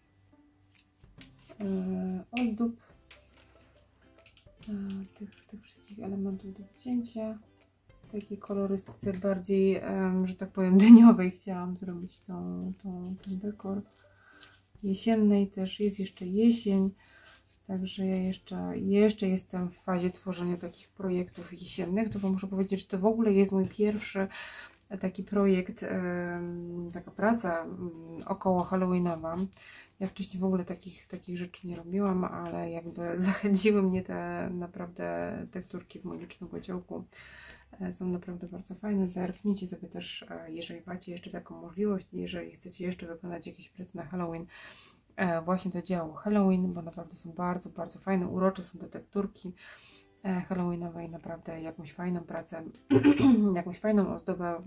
e, ozdób, e, tych, tych wszystkich elementów do wcięcia. takiej kolorystyce bardziej, um, że tak powiem, dyniowej chciałam zrobić tą, tą, ten dekor. Jesiennej też, jest jeszcze jesień, także ja jeszcze, jeszcze jestem w fazie tworzenia takich projektów jesiennych. To Wam muszę powiedzieć, że to w ogóle jest mój pierwszy taki projekt, taka praca około halloweenowa. Ja wcześniej w ogóle takich, takich rzeczy nie robiłam, ale jakby zachęciły mnie te naprawdę tekturki w magicznym kociołku. Są naprawdę bardzo fajne. Zerknijcie sobie też, jeżeli macie jeszcze taką możliwość, jeżeli chcecie jeszcze wykonać jakieś prace na Halloween, właśnie do działu Halloween, bo naprawdę są bardzo, bardzo fajne, urocze są te tekturki halloweenowe i naprawdę jakąś fajną pracę, jakąś fajną ozdobę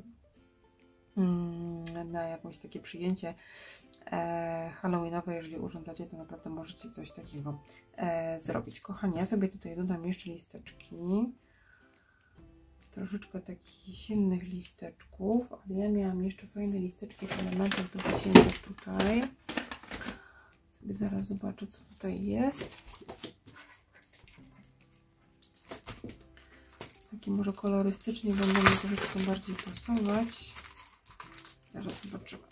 na jakieś takie przyjęcie halloweenowe, jeżeli urządzacie, to naprawdę możecie coś takiego zrobić. Kochani, ja sobie tutaj dodam jeszcze listeczki. Troszeczkę takich jesiennych listeczków, ale ja miałam jeszcze fajne listeczki w elementach do wycięcia tutaj. Sobie zaraz zobaczę, co tutaj jest. Takie może kolorystycznie będą mi troszeczkę bardziej pasować. Zaraz zobaczymy.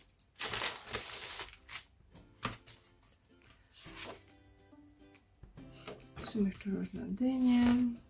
Są jeszcze różne dynie.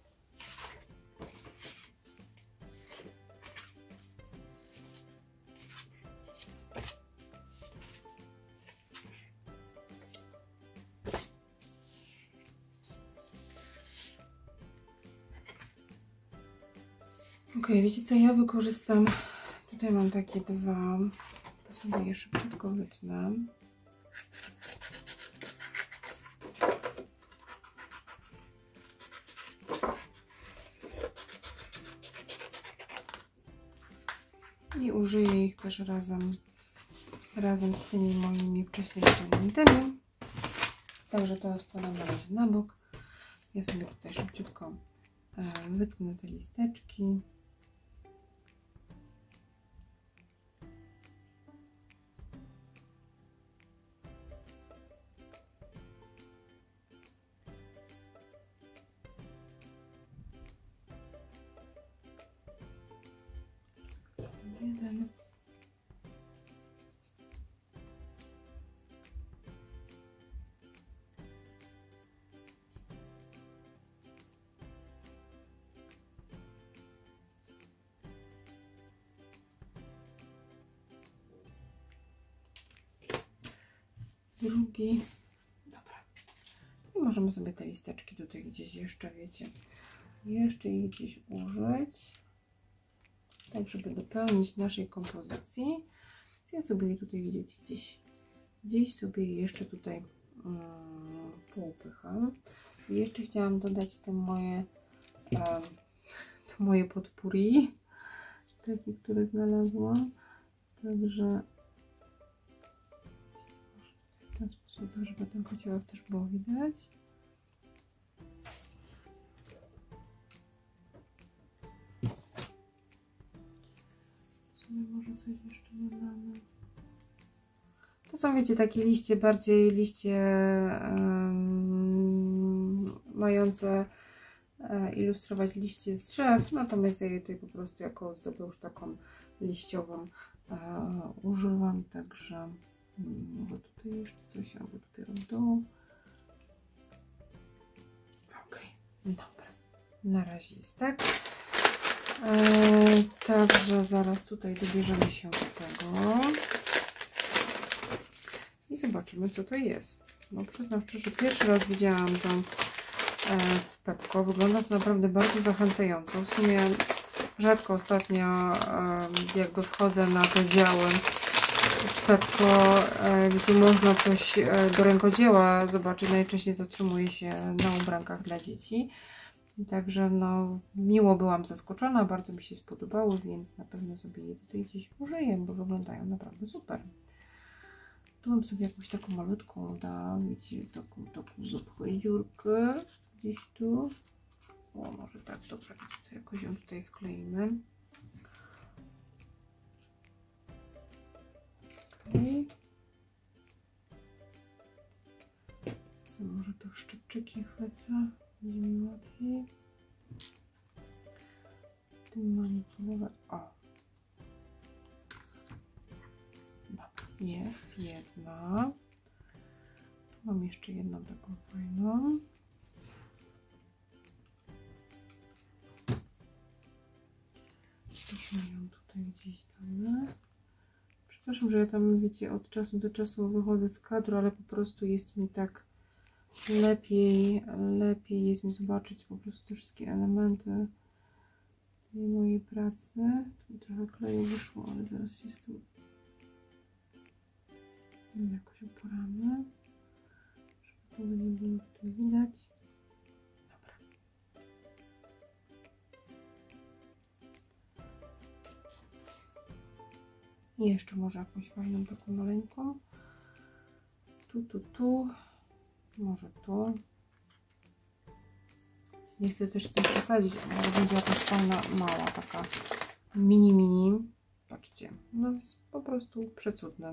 Ok, wiecie co, ja wykorzystam, tutaj mam takie dwa, to sobie je szybciutko wytnę. I użyję ich też razem, razem z tymi moimi wcześniej ściągniętymi. Także to odkładam na razie na bok. Ja sobie tutaj szybciutko wytnę te listeczki. Jeden. Drugi. Dobra. I możemy sobie te listeczki tutaj gdzieś jeszcze, wiecie, jeszcze je gdzieś użyć, tak żeby dopełnić naszej kompozycji. Więc ja sobie je tutaj gdzieś, gdzieś, gdzieś sobie je jeszcze tutaj um, poupycham. I jeszcze chciałam dodać te moje, um, to moje potpourri, takie, które znalazłam. Także w ten sposób, tak żeby ten kociołek też było widać. Sobie może coś jeszcze dodamy. To są, wiecie, takie liście, bardziej liście um, mające e, ilustrować liście z drzew, natomiast ja je tutaj po prostu jako ozdobę już taką liściową e, używam, także może tutaj jeszcze coś, albo tutaj od dołu. Ok, dobra. Na razie jest tak. Eee, także zaraz tutaj dobierzemy się do tego. I zobaczymy, co to jest. No przyznam szczerze, pierwszy raz widziałam to e, w Pepco. Wygląda to naprawdę bardzo zachęcająco. W sumie rzadko ostatnio e, jakby wchodzę na te działy w Pepco, e, gdzie można coś e, do rękodzieła zobaczyć. Najczęściej zatrzymuję się na ubrankach dla dzieci. Także no, miło byłam zaskoczona, bardzo mi się spodobały, więc na pewno sobie je tutaj gdzieś użyję, bo wyglądają naprawdę super. Tu bym sobie jakąś taką malutką dała, widzicie, taką, taką zupkę dziurkę gdzieś tu. O, może tak, dobra, wiecie co, jakoś ją tutaj wkleimy. Okay. Co, może to w szczypczyki chwycę, będzie mi łatwiej. tym manipulować. O! Dobra, jest jedna. Tu mam jeszcze jedną taką fajną. Musimy ją tutaj gdzieś tam. Przepraszam, że ja tam, wiecie, od czasu do czasu wychodzę z kadru, ale po prostu jest mi tak lepiej, lepiej jest mi zobaczyć po prostu te wszystkie elementy tej mojej pracy. Tu trochę kleju wyszło, ale zaraz się z tym jakoś uporamy, żeby tego nie było tutaj widać. Dobra. I jeszcze może jakąś fajną taką maleńką. Tu, tu, tu. Może tu. Nie chcę też tutaj przesadzić, ale będzie jakaś fajna, mała, taka mini, mini. Patrzcie, no jest po prostu przecudne.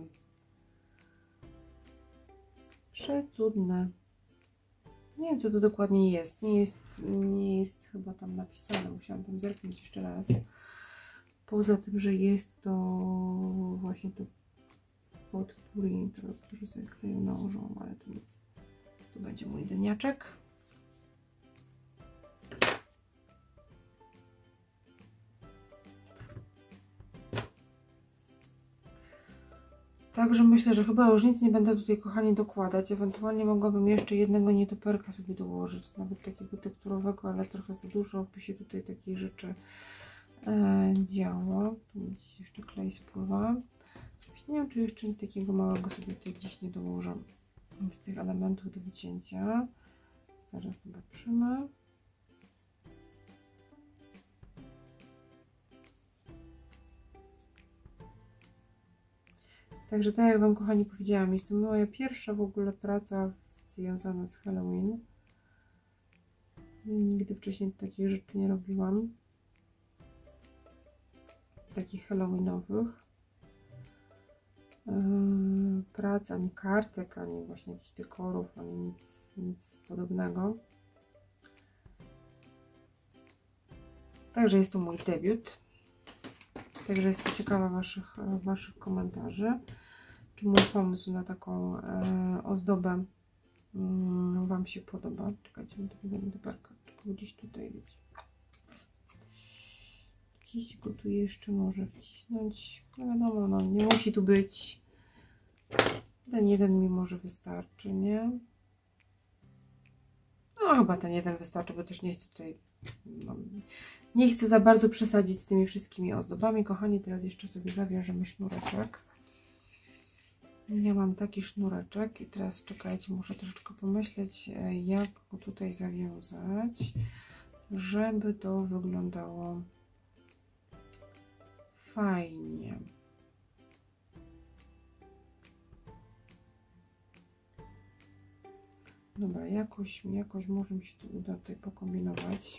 Przecudne. Nie wiem, co to dokładnie jest. Nie jest, nie jest chyba tam napisane. Musiałam tam zerknąć jeszcze raz. Poza tym, że jest to właśnie to potpuri. Teraz dużo sobie kleju nałożyłam, ale to nic. Tu będzie mój dyniaczek. Także myślę, że chyba już nic nie będę tutaj, kochani, dokładać. Ewentualnie mogłabym jeszcze jednego nietoperka sobie dołożyć, nawet takiego tekturowego, ale trochę za dużo by się tutaj takiej rzeczy e, działo. Tu gdzieś jeszcze klej spływa. Nie wiem, czy jeszcze takiego małego sobie tutaj gdzieś nie dołożę z tych elementów do wycięcia. Zaraz zobaczymy. Także tak jak Wam, kochani, powiedziałam, jest to moja pierwsza w ogóle praca związana z Halloween. Nigdy wcześniej takich rzeczy nie robiłam. Takich halloweenowych. Yy, prac, ani kartek, ani właśnie jakichś dekorów, ani nic, nic podobnego. Także jest to mój debiut. Także jestem ciekawa Waszych, waszych komentarzy. Czy mój pomysł na taką e, ozdobę mm, Wam się podoba? Czekajcie, mam takiego nietoperka. Tylko gdzieś tutaj, wiecie. Gdzieś go tu jeszcze może wcisnąć. No wiadomo, no nie musi tu być. Ten jeden mi może wystarczy, nie? No chyba ten jeden wystarczy, bo też nie chcę tutaj... No, nie chcę za bardzo przesadzić z tymi wszystkimi ozdobami. Kochani, teraz jeszcze sobie zawiążemy sznureczek. Ja mam taki sznureczek i teraz czekajcie, muszę troszeczkę pomyśleć, jak go tutaj zawiązać, żeby to wyglądało fajnie. Dobra, jakoś, jakoś może mi się to uda tutaj pokombinować.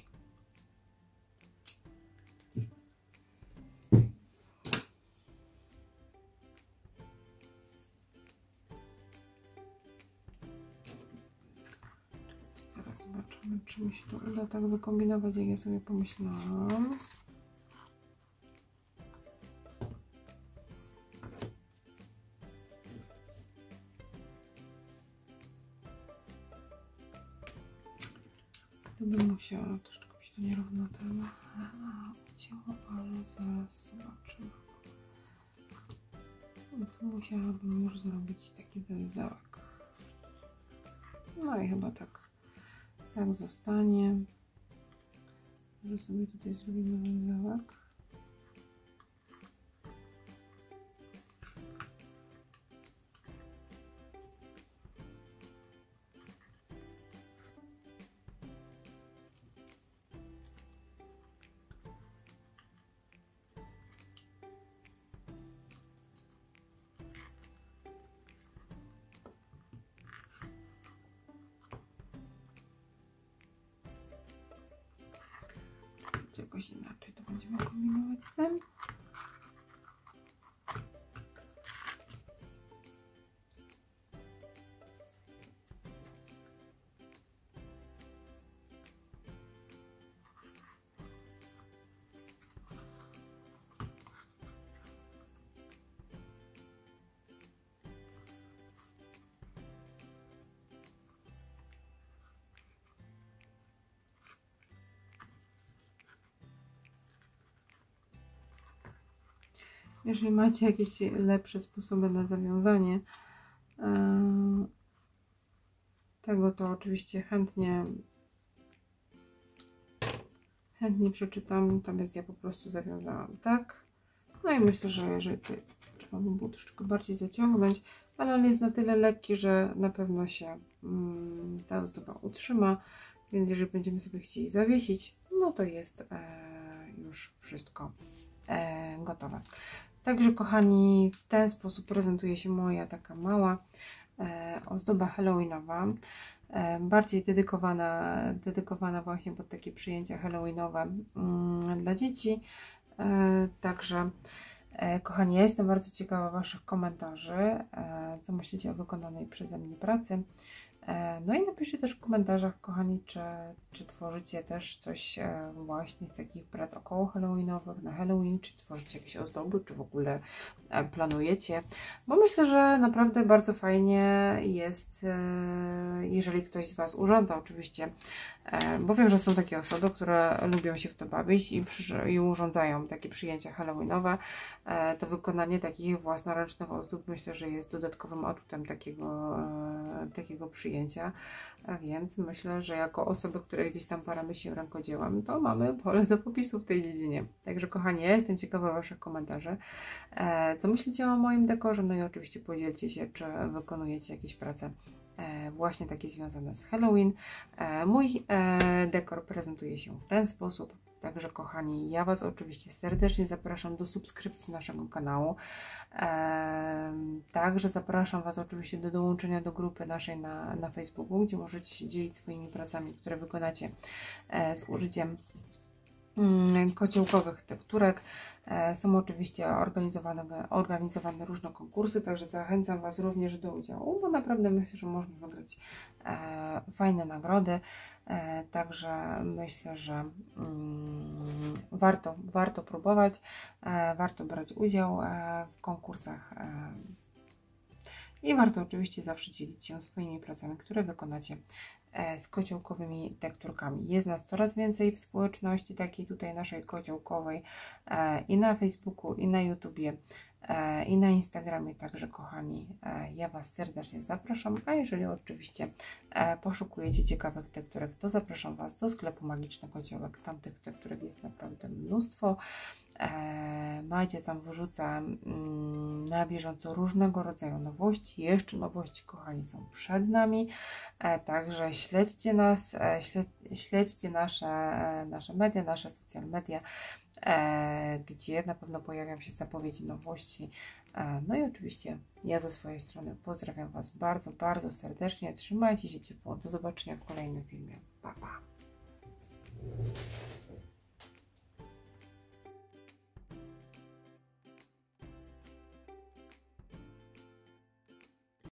Teraz zobaczymy, czy mi się to uda tak wykombinować, jak ja sobie pomyślałam. To bym musiała, troszeczkę mi się to nierówno tam ucięło, ale zaraz zobaczymy. I tu musiałabym już zrobić taki węzełek. No i chyba tak, tak zostanie, że sobie tutaj zrobimy węzełek. Jakoś inaczej to będziemy kombinować z tym. Jeżeli macie jakieś lepsze sposoby na zawiązanie tego, to oczywiście chętnie chętnie przeczytam. Natomiast ja po prostu zawiązałam tak. No i myślę, że jeżeli tutaj trzeba by było troszeczkę bardziej zaciągnąć, ale on jest na tyle lekki, że na pewno się mm, ta ozdoba utrzyma, więc jeżeli będziemy sobie chcieli zawiesić, no to jest e, już wszystko e, gotowe. Także kochani, w ten sposób prezentuje się moja taka mała e, ozdoba halloweenowa, e, bardziej dedykowana, dedykowana właśnie pod takie przyjęcia halloweenowe mm, dla dzieci. E, także e, kochani, ja jestem bardzo ciekawa Waszych komentarzy, e, co myślicie o wykonanej przeze mnie pracy. E, no i napiszcie też w komentarzach, kochani, czy, czy tworzycie też coś e, właśnie z takich prac około halloweenowych, na Halloween, czy tworzycie jakieś ozdoby, czy w ogóle e, planujecie, bo myślę, że naprawdę bardzo fajnie jest, e, jeżeli ktoś z Was urządza oczywiście, e, bo wiem, że są takie osoby, które lubią się w to bawić i, przy, i urządzają takie przyjęcia halloweenowe. E, to wykonanie takich własnoręcznych ozdób myślę, że jest dodatkowym atutem takiego, e, takiego przyjęcia. A więc myślę, że jako osoby, które gdzieś tam paramy się rękodziełem, to mamy pole do popisu w tej dziedzinie. Także kochani, ja jestem ciekawa Waszych komentarzy. E, co myślicie o moim dekorze? No i oczywiście podzielcie się, czy wykonujecie jakieś prace e, właśnie takie związane z Halloween. E, mój e, dekor prezentuje się w ten sposób. Także kochani, ja Was oczywiście serdecznie zapraszam do subskrypcji naszego kanału. Ehm, także zapraszam Was oczywiście do dołączenia do grupy naszej na, na Facebooku, gdzie możecie się dzielić swoimi pracami, które wykonacie e, z użyciem mm, kociołkowych tekturek. E, są oczywiście organizowane, organizowane różne konkursy, także zachęcam Was również do udziału, bo naprawdę myślę, że można wygrać e, fajne nagrody. E, także myślę, że mm, warto, warto próbować, e, warto brać udział e, w konkursach e, i warto oczywiście zawsze dzielić się swoimi pracami, które wykonacie e, z kociołkowymi tekturkami. Jest nas coraz więcej w społeczności takiej tutaj naszej kociołkowej e, i na Facebooku, i na YouTubie, e, i na Instagramie. Także kochani, e, ja Was serdecznie zapraszam, a jeżeli oczywiście e, poszukujecie ciekawych tekturek, to zapraszam Was do sklepu Magiczny Kociołek. Tam tych tekturek jest naprawdę mnóstwo. E, Macie tam wyrzuca mm, na bieżąco różnego rodzaju nowości. Jeszcze nowości, kochani, są przed nami. E, także śledźcie nas, e, śledź, śledźcie nasze, e, nasze media, nasze social media, e, gdzie na pewno pojawią się zapowiedzi nowości. E, no i oczywiście ja ze swojej strony pozdrawiam Was bardzo, bardzo serdecznie. Trzymajcie się ciepło. Do zobaczenia w kolejnym filmie. Pa, pa.